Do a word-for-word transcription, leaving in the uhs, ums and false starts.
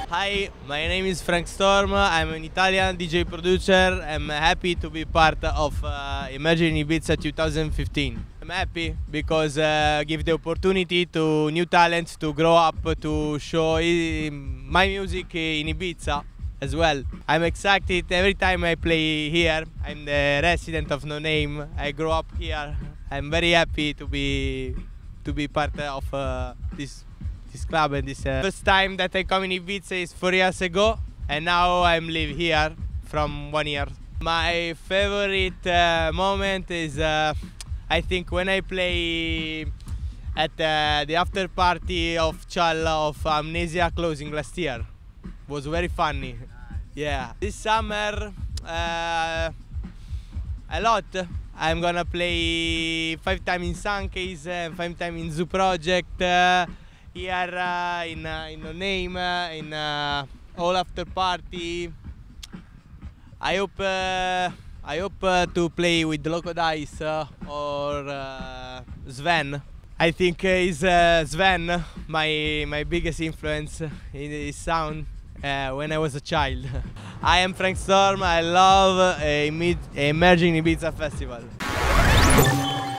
Hi, my name is Frank Storm. I'm an Italian D J producer. I'm happy to be part of uh, Emerging Ibiza two thousand fifteen. I'm happy because uh, give the opportunity to new talents to grow up, to show i- my music in Ibiza as well. I'm excited every time I play here. I'm the resident of No Name. I grew up here. I'm very happy to be to be part of uh, this this club, and this uh, first time that I come in Ibiza is four years ago, and now I'm live here from one year. My favorite uh, moment is uh, I think when I play at uh, the after party of Chal of Amnesia closing last year. Was very funny. Yeah. This summer uh, a lot. I'm gonna play five times in Sunkeys and five times in Zoo Project. Uh, here uh, in uh, in No Name, uh, in uh, all after party. I hope uh, I hope uh, to play with Loco Dice uh, or uh, Sven. I think uh, is uh, Sven my my biggest influence in his sound uh, when I was a child. I am Frank Storm. I love uh, Emerging Ibiza Festival.